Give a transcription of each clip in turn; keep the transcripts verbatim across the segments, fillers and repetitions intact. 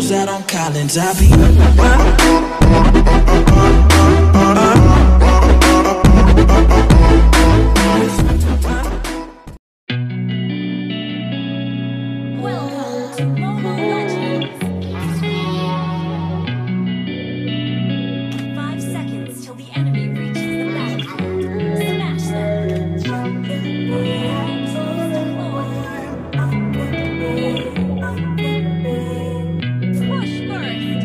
shows out on Collins. I be Welcome to Mobile Legends. Five seconds till the enemy reaches the battlefield. Smash them. Push first.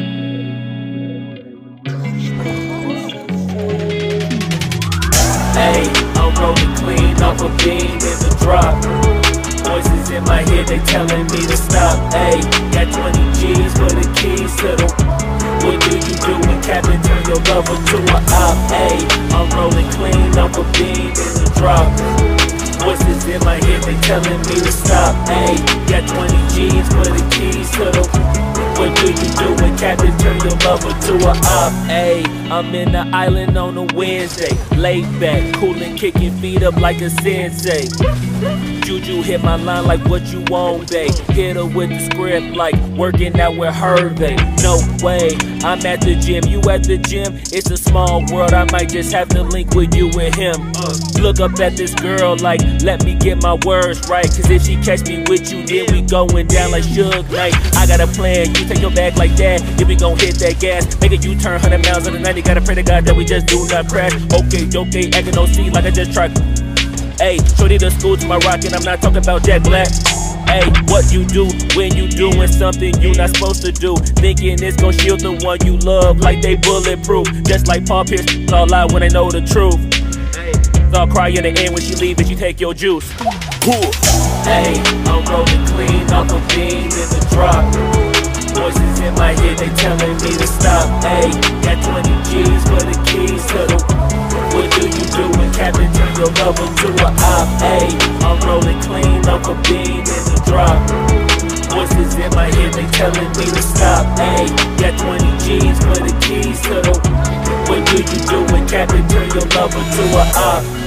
Hey, I'm rolling clean off a beam in the drop. Voices in my head, they telling me to stop. Hey, got twenty G's for the keys to the. What do you do when Captain turn your lover to a op? Hey, I'm rolling clean off a beam in the drop. Voices in my head, they telling me to stop. Hey, got twenty G's for the keys to the. What do you do when Captain turn your lover to a op? Hey, I'm in the island on a Wednesday, laid back, coolin', kicking feet up like a sensei. Juju hit my line like what you want, babe. Hit her with the script like working out with Hervey. No way, I'm at the gym, you at the gym. It's a small world, I might just have to link with you and him. uh, Look up at this girl like, let me get my words right. Cause if she catch me with you, then we going down like Suge Knight. I got a plan, you take your bag like that, then we gon' hit that gas. Make a U-turn, one hundred miles on the ninety. Gotta pray to God that we just do not crash. Okay, okay, acting no C like I just tried. Hey, shorty the school to my rocket, I'm not talking about Jack Black. Hey, what you do when you doing something you not supposed to do? Thinking it's gon' shield the one you love like they bulletproof. Just like Paul Pierce, all lie when they know the truth. I'll cry in the end when she leave and she take your juice. Hey, I'm rolling clean off a beam in the drop. Voices in my head, they telling me to stop. Hey, got twenty G's for the keys to the. What do you do when Captain turn your lover to a op? Hey, I'm rolling clean off a beam in the drop. Voices in my head, they telling me to stop. Hey, got twenty G's for the keys to the. What do you do when Captain turn your lover to a op?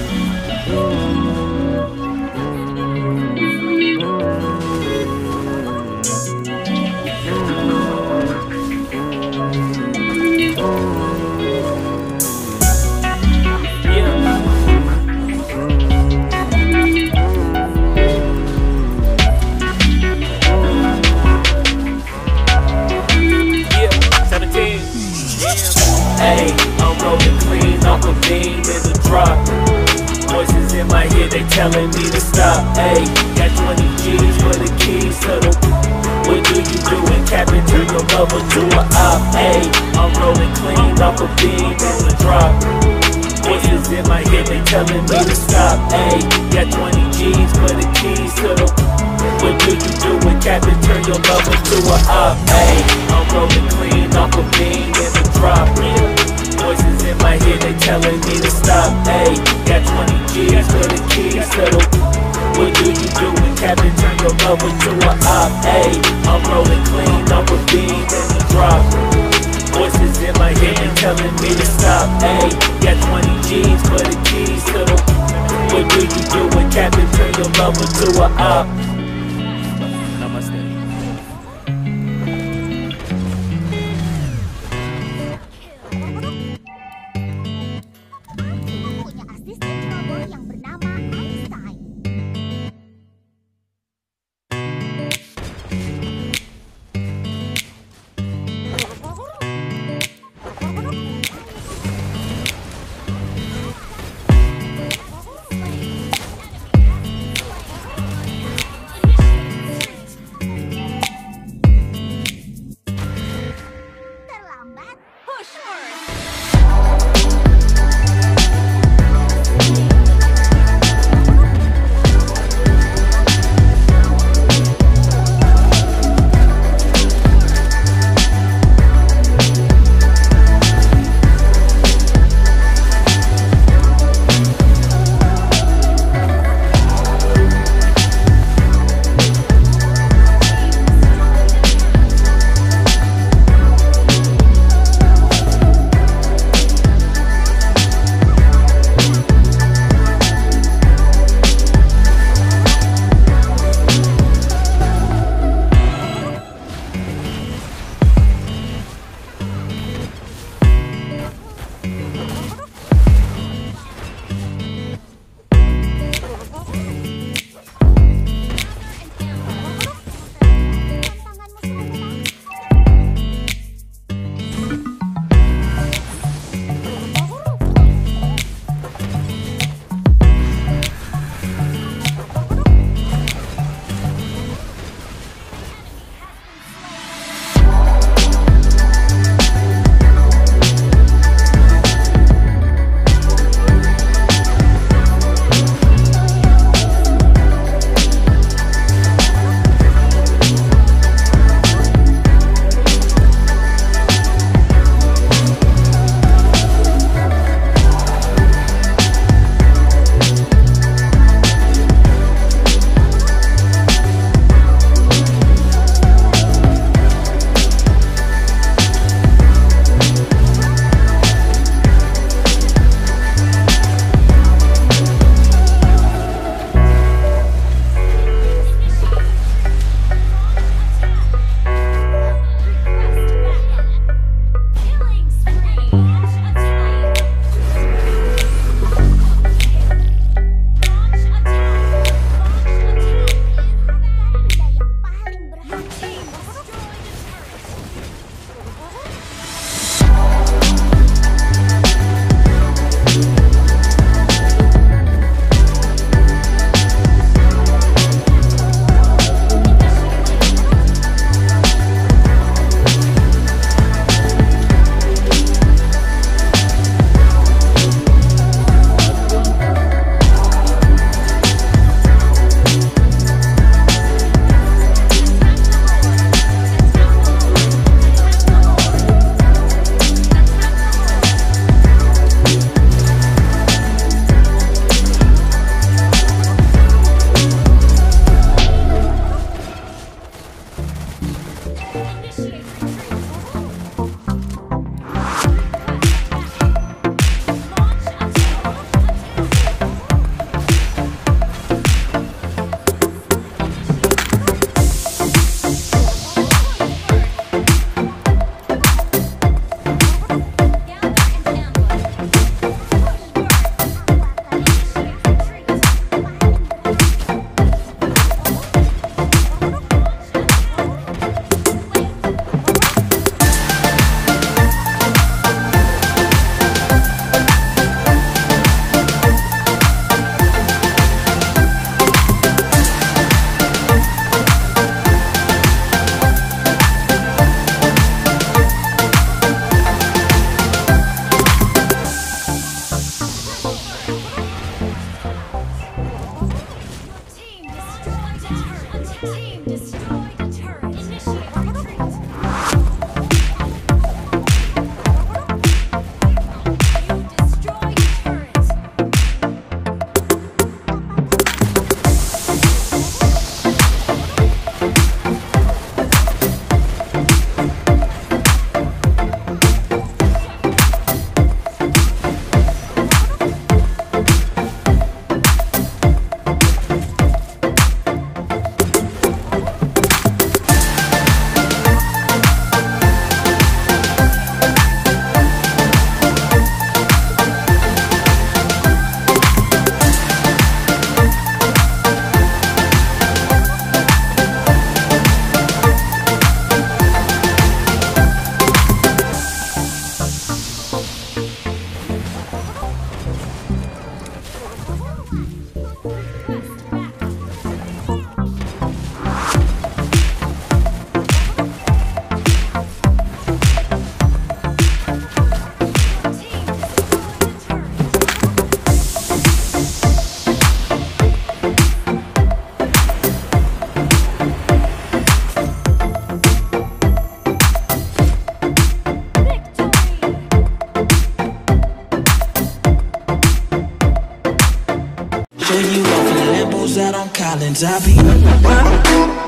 Hey, I'm rolling clean off a beam in the drop. Voices in my head, they telling me to stop. Hey, got twenty G's for the keys to the. What do you do when Captain turn your lover to a op? Hey, I'm rolling clean off a beam in the drop. Voices in my head, they telling me to stop. Hey, got twenty G's for the keys to the. What do you do when Captain turn your lover to a op? Hey, I'm rolling clean off a beam in the drop. Voices in my head, they telling me to stop. Hey, got twenty G's for the keys to the. What do you do when Captain turn your lover to a op? Hey, I'm rolling clean off a beam in the drop. Voices in my head, they telling me to stop. Hey, got twenty G's for the keys to the. What do you do when Captain turn your lover to a op? Namaste. Punya asisten robot yang bernama Einstein. islands I be.